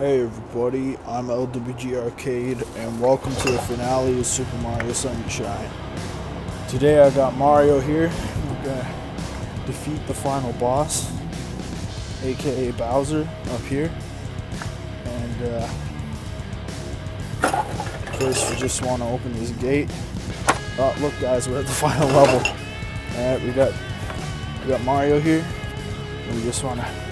Hey everybody, I'm LWG Arcade, and welcome to the finale of Super Mario Sunshine. Today I got Mario here. We're gonna defeat the final boss, aka Bowser, up here. And first we just want to open this gate. Oh, look guys, we're at the final level. Alright, we got Mario here, and we just want to